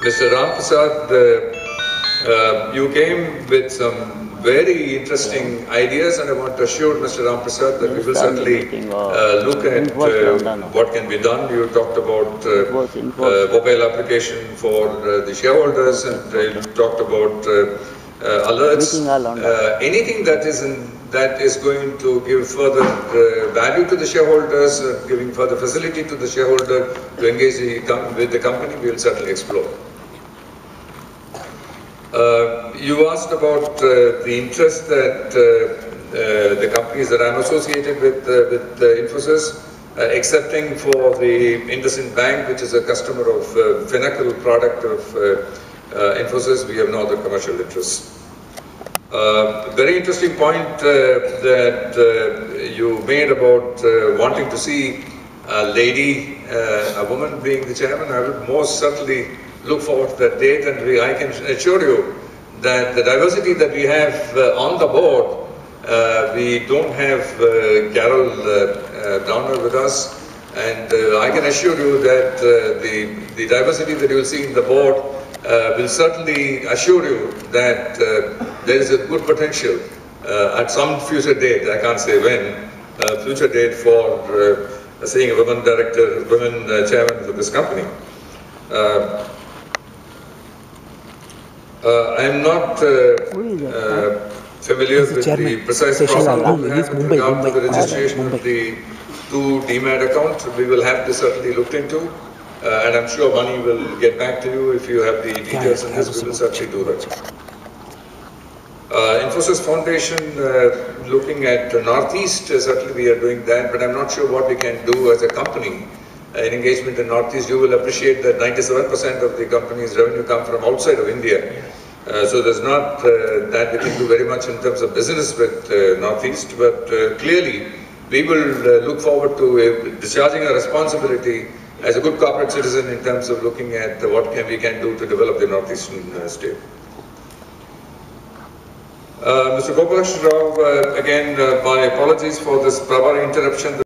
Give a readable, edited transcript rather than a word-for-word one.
Mr. Ram Prasad, you came with some very interesting ideas, and I want to assure Mr. Ram Prasad that we will certainly look at what can be done. You talked about mobile application for the shareholders, and you talked about alerts. Anything that is going to give further value to the shareholders, giving further facility to the shareholder to engage with the company, we will certainly explore. You asked about the interest that the companies that I'm associated with Infosys, excepting for the IndusInd Bank, which is a customer of Finacle product of Infosys, we have no other commercial interests. Very interesting point that you made about wanting to see a lady, a woman being the chairman. I would most certainly look forward to that date, and I can assure you that the diversity that we have on the board, we don't have Carol Downer with us, and I can assure you that the diversity that you will see in the board will certainly assure you that there is a good potential at some future date, I can't say when, future date for seeing a women director, women chairman for this company. I am not familiar with the precise process with regard to the registration of the two DMAT accounts. We will have this certainly looked into, and I'm sure Mani will get back to you if you have the details on this. We will certainly do that. Infosys Foundation, looking at Northeast, certainly we are doing that, but I'm not sure what we can do as a company in engagement in Northeast. You will appreciate that 97% of the company's revenue come from outside of India. So there's not that we can do very much in terms of business with Northeast, but clearly we will look forward to discharging our responsibility as a good corporate citizen in terms of looking at what we can do to develop the Northeastern state. Mr. Gopalakrishna Rao, again, my apologies for this Prabhari interruption.